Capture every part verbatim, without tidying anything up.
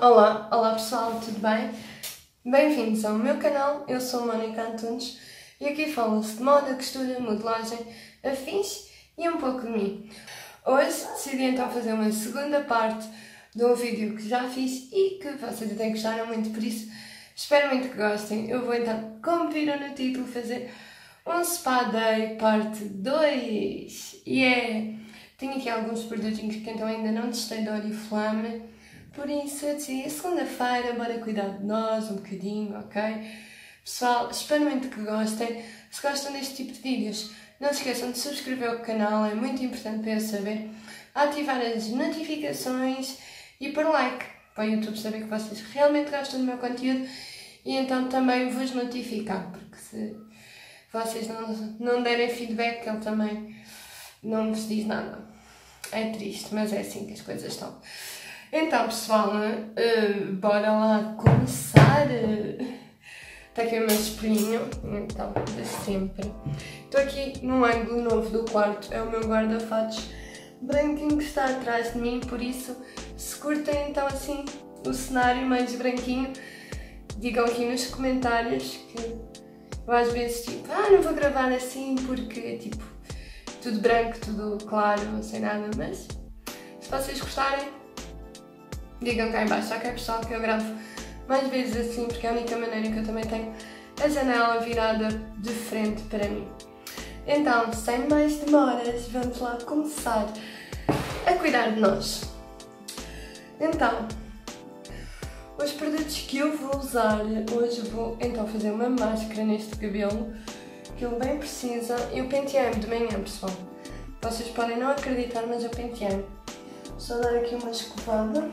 Olá, olá pessoal, tudo bem? Bem-vindos ao meu canal, eu sou a Mónica Antunes e aqui fala-se de moda, costura, modelagem, afins e um pouco de mim. Hoje decidi então fazer uma segunda parte de um vídeo que já fiz e que vocês até gostaram muito, por isso espero muito que gostem. Eu vou então, como viram no título, fazer um Spa Day parte dois. E é... tenho aqui alguns produtinhos que então ainda não testei de Oriflame. Por isso, eu decidi, segunda-feira, bora cuidar de nós um bocadinho, ok? Pessoal, espero muito que gostem. Se gostam deste tipo de vídeos, não se esqueçam de subscrever o canal, é muito importante para eu saber. Ativar as notificações e pôr like, para o YouTube saber que vocês realmente gostam do meu conteúdo e então também vos notificar, porque se vocês não, não derem feedback, ele também não vos diz nada. É triste, mas é assim que as coisas estão. Então, pessoal, uh, bora lá começar. Está aqui o meu espelhinho, então, de sempre. Estou aqui num ângulo novo do quarto, é o meu guarda-fatos branquinho que está atrás de mim, por isso, se curtem então assim o cenário mais branquinho, digam aqui nos comentários que eu às vezes tipo, ah, não vou gravar assim porque tipo, tudo branco, tudo claro, sem nada, mas se vocês gostarem, digam cá em baixo, ok pessoal, que eu gravo mais vezes assim, porque é a única maneira que eu também tenho a janela virada de frente para mim. Então, sem mais demoras, vamos lá começar a cuidar de nós. Então, os produtos que eu vou usar, hoje vou então fazer uma máscara neste cabelo, que ele bem precisa. Eu penteei-me de manhã, pessoal. Vocês podem não acreditar, mas eu penteei-me. Só dar aqui uma escovada.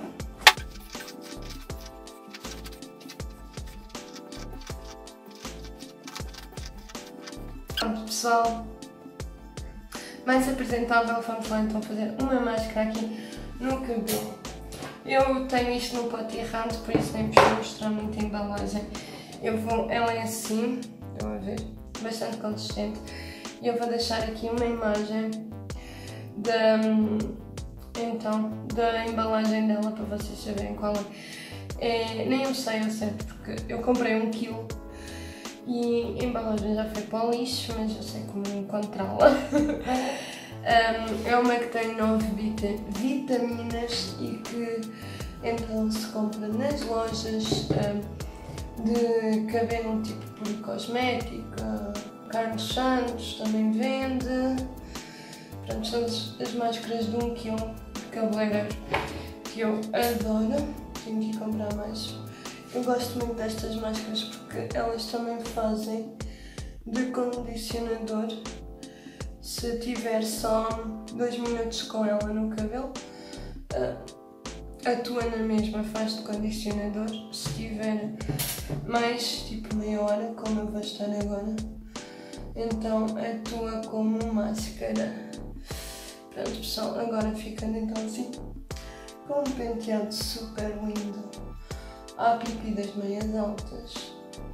Pronto, pessoal, mais apresentável, vamos lá então fazer uma máscara aqui no cabelo. Eu tenho isto num pote errante, por isso nem vos vou mostrar muita embalagem. Eu vou, ela é assim, estão a ver, bastante consistente. E eu vou deixar aqui uma imagem da, então, da embalagem dela para vocês saberem qual é. É nem eu sei ao certo, porque eu comprei um quilo. E a embalagem já foi para o lixo, mas eu sei como encontrá-la. um, é uma que tem nove vitaminas e que então se compra nas lojas um, de cabelo tipo Policosmética, Carlos Santos também vende. Pronto, são as máscaras de um quilo de cabeleireiro que eu adoro. Tenho que comprar mais. Eu gosto muito destas máscaras porque elas também fazem de condicionador. Se tiver só dois minutos com ela no cabelo, atua na mesma, faz de condicionador. Se tiver mais, tipo meia hora, como eu vou estar agora, então atua como máscara. Pronto pessoal, agora ficando então assim, com um penteado super lindo. Há pipi das meias altas.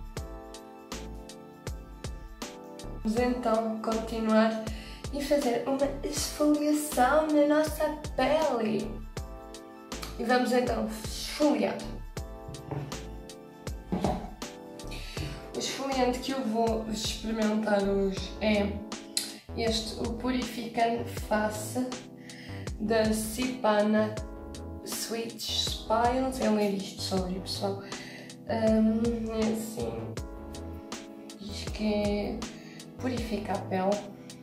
Vamos então continuar e fazer uma esfoliação na nossa pele. E vamos então esfoliar. O esfoliante que eu vou experimentar hoje é este, o Purificante Face da Cipana Sweet Spiles. Eu ler isto sobre, pessoal. Um, é assim, diz que é purifica a pele.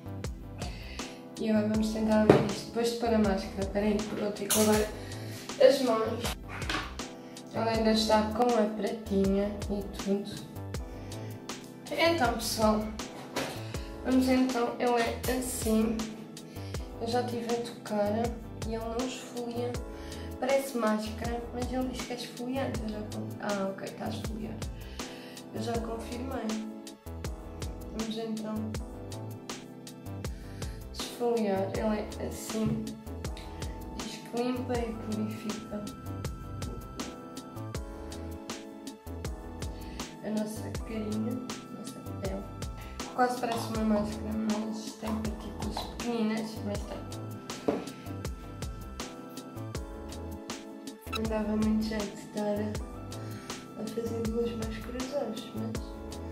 E agora vamos tentar abrir isto depois de pôr a máscara. Espera aí, porque eu tenho que lavar as mãos. Ela ainda está com a pratinha e tudo. Então, pessoal, vamos então, ele é assim. Eu já estive a tocar e ele não esfolia. Parece máscara, mas ele diz que é esfoliante. Eu já... Ah, ok, está a esfoliar. Eu já confirmei. Vamos então esfoliar. Ele é assim. Diz que limpa e purifica a nossa carinha, a nossa pele. Quase parece uma máscara, mas tem partículas pequeninas, mas tem. não dava muito jeito de estar a, a fazer duas máscaras hoje, mas...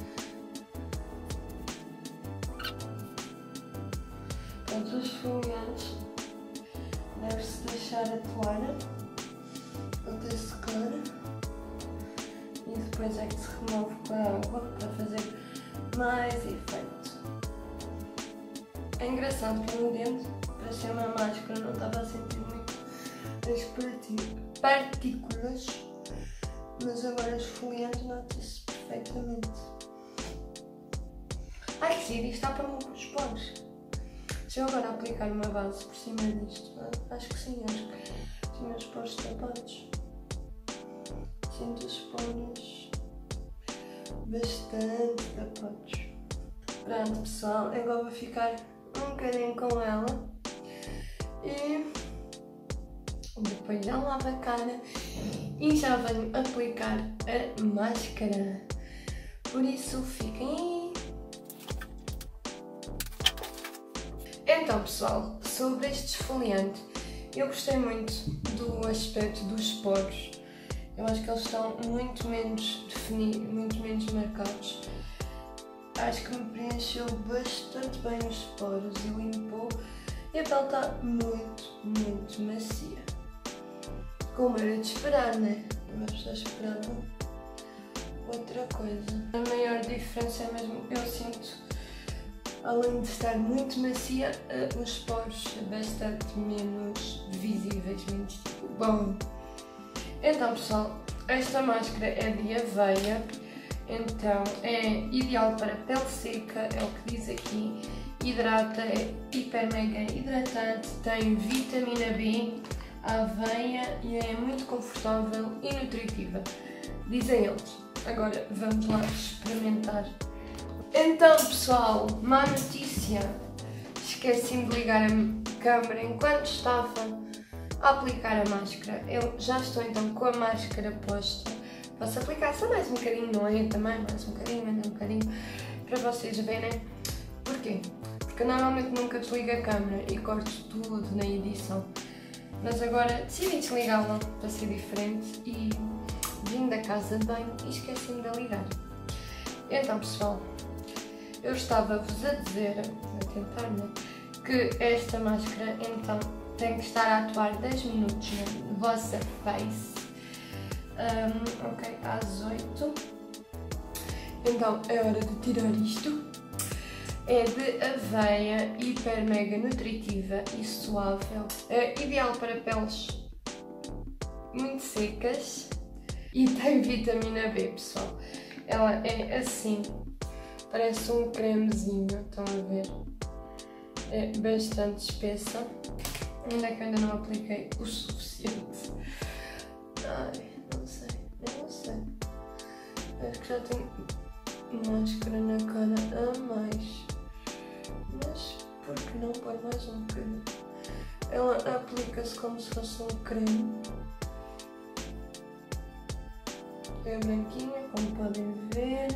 Pronto, os esfoliantes deve-se deixar atuar até secar e depois é que se remove com a água para fazer mais efeito. É engraçado que no dente, para ser uma máscara, não estava a sentir muito as partículas, mas agora os esfoliantes nota-se perfeitamente. Ai que giro, isto está para os poros. Se eu agora aplicar uma base por cima disto, acho que sim, acho que tinha os poros tapados. Sinto os poros bastante tapados. Pronto pessoal, agora vou ficar um bocadinho com ela e depois já lavo a cara e já venho aplicar a máscara. Por isso fiquem aí. Então pessoal, sobre este esfoliante, eu gostei muito do aspecto dos poros. Eu acho que eles estão muito menos definidos, muito menos marcados. Acho que me preencheu bastante bem os poros e limpou, e a pele está muito, muito macia. Como era de esperar, né? Mas já esperava outra coisa. A maior diferença é mesmo, eu sinto, além de estar muito macia, os poros bastante menos visíveis, menos tipo, bom. Então pessoal, esta máscara é de aveia, então é ideal para pele seca, é o que diz aqui, hidrata, é hiper mega hidratante, tem vitamina B, aveia e é muito confortável e nutritiva, dizem eles. Agora vamos lá experimentar. Então pessoal, má notícia, esqueci-me de ligar a câmera enquanto estava a aplicar a máscara. Eu já estou então com a máscara posta, posso aplicar só mais um bocadinho, não é? Também mais um bocadinho, mais um bocadinho, para vocês verem. Porquê? Porque eu normalmente nunca desligo a câmera e corto tudo na edição, mas agora decidi desligá-la para ser diferente e vim da casa de banho e esqueci-me de ligar. Então pessoal, eu estava-vos a dizer, a tentar, né, que esta máscara então tem que estar a atuar dez minutos na vossa face. Um, ok, às oito. Então é hora de tirar isto. É de aveia, hiper mega nutritiva e suável. É ideal para peles muito secas e tem vitamina B, pessoal. Ela é assim. Parece um cremezinho, estão a ver? É bastante espessa. Ainda é que eu ainda não apliquei o suficiente. Ai, não sei, eu não sei. Acho que já tenho máscara na cara a mais. Mas por que não pôr mais um bocadinho? Ela aplica-se como se fosse um creme. É branquinha, como podem ver.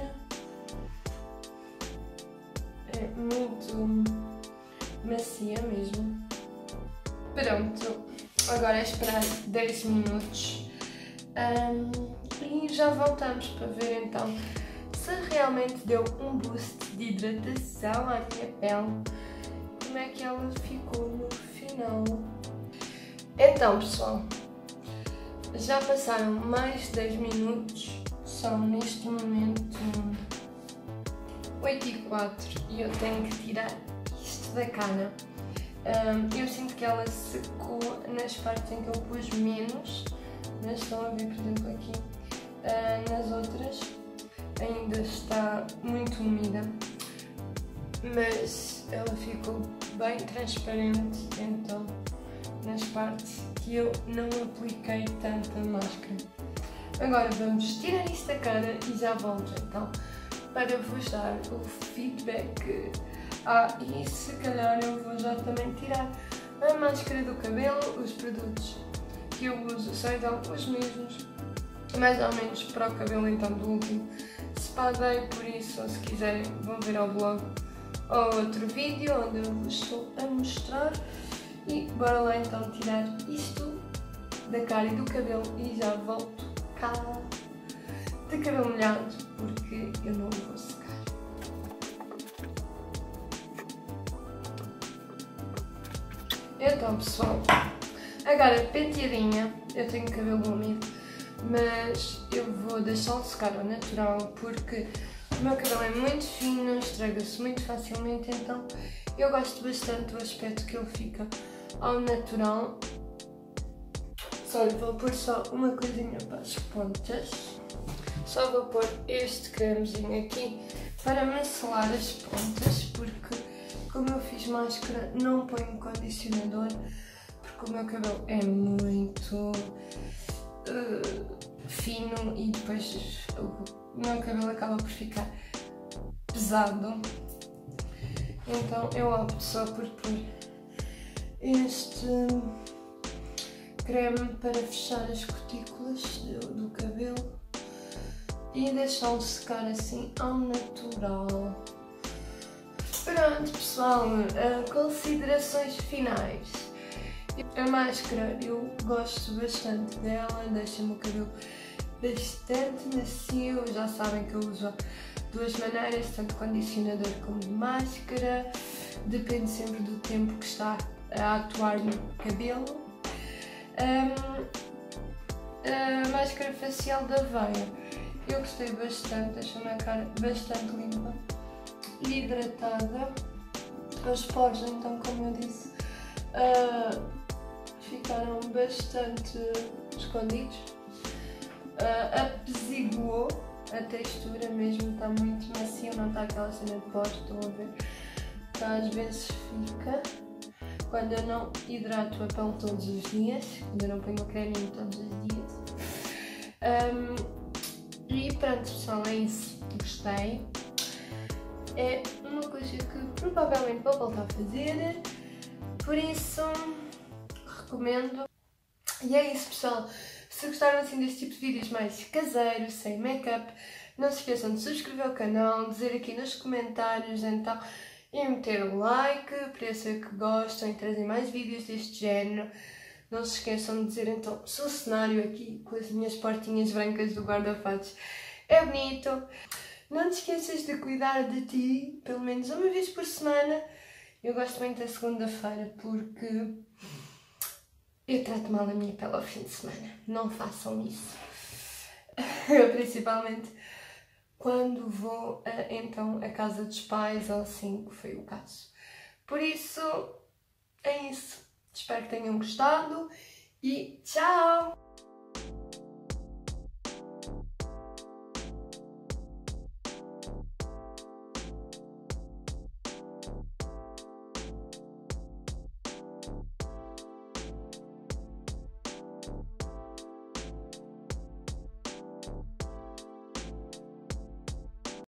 É muito macia mesmo. Pronto, agora é esperar dez minutos um, e já voltamos para ver então se realmente deu um boost de hidratação à minha pele, como é que ela ficou no final. Então pessoal, já passaram mais de dez minutos, são neste momento oito e quatro e eu tenho que tirar isto da cara. Um, eu sinto que ela secou nas partes em que eu pus menos, mas estão a ver, por exemplo, aqui, uh, nas outras ainda está muito úmida, mas ela ficou bem transparente, então, nas partes que eu não apliquei tanta máscara. Agora vamos tirar isto da cara e já volto então para vos dar o feedback. Ah, e se calhar eu vou já também tirar a máscara do cabelo. Os produtos que eu uso são então os mesmos, mais ou menos para o cabelo então do último spa day, por isso se quiserem vão ver ao blog ou outro vídeo onde eu vos estou a mostrar. E bora lá então tirar isto da cara e do cabelo e já volto cá de cabelo molhado, porque eu não vou secar. Então pessoal, agora penteadinha, eu tenho cabelo úmido, mas eu vou deixá-lo secar ao natural porque o meu cabelo é muito fino, estraga-se muito facilmente, então eu gosto bastante do aspecto que ele fica ao natural. Só vou pôr só uma coisinha para as pontas. Só vou pôr este cremezinho aqui para me selar as pontas, porque como eu fiz máscara não ponho condicionador, porque o meu cabelo é muito uh, fino e depois o meu cabelo acaba por ficar pesado. Então eu opto só por pôr este creme para fechar as cutículas do, do cabelo e deixá-lo secar assim ao natural. Pronto pessoal, uh, considerações finais. A máscara eu gosto bastante dela, deixa-me o cabelo bastante macio. Já sabem que eu uso duas maneiras, tanto condicionador como de máscara, depende sempre do tempo que está a atuar no cabelo. Um, a máscara facial da Aveia, eu gostei bastante, deixa-me a cara bastante limpa e hidratada. Os poros, então, como eu disse, uh, ficaram bastante escondidos. Uh, apesiguou a textura mesmo, está muito macio, não está aquela cena de poros, estão a ver? Então, às vezes fica. Quando eu não hidrato a pele todos os dias, quando eu não ponho o creminho todos os dias. Um, e pronto pessoal, é isso. Gostei. É uma coisa que provavelmente vou voltar a fazer, por isso recomendo. E é isso pessoal. Se gostaram assim deste tipo de vídeos mais caseiros, sem make-up, não se esqueçam de subscrever o canal, dizer aqui nos comentários então, e meter o like para eu saber que gostam e trazem mais vídeos deste género. Não se esqueçam de dizer então se o cenário aqui com as minhas portinhas brancas do guarda-fatos é bonito. Não te esqueças de cuidar de ti, pelo menos uma vez por semana. Eu gosto muito da segunda-feira porque eu trato mal a minha pele ao fim de semana. Não façam isso. Principalmente quando vou a, então à casa dos pais, ou assim, que foi o caso. Por isso, é isso. Espero que tenham gostado e tchau!